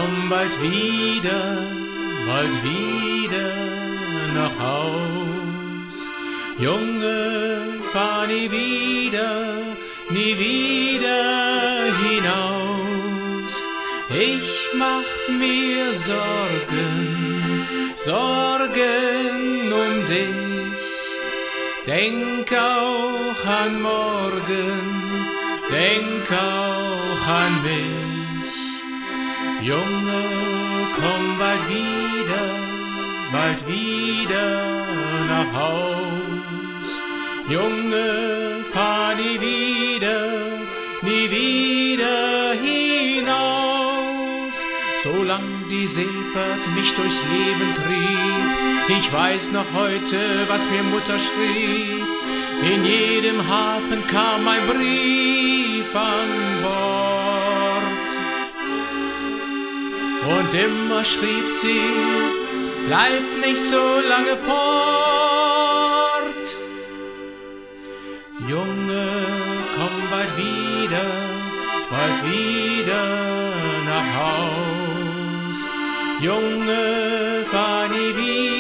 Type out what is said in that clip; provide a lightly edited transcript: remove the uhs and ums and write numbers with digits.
komm bald wieder nach Haus. Junge, fahr nie wieder hinaus. Ich mach mir Sorgen um dich. Denk auch an morgen, denk auch an mich. Junge, komm bald wieder nach Haus. Junge, fahr nie wieder hinaus. Solang die Seefahrt mich durchs Leben trieb, ich weiß noch heute, was mir Mutter schrieb. In jedem Hafen kam ein Brief an Bord. Und immer schrieb sie, bleib nicht so lange fort. Junge, komm bald wieder nach Haus. Junge, fahr nie wieder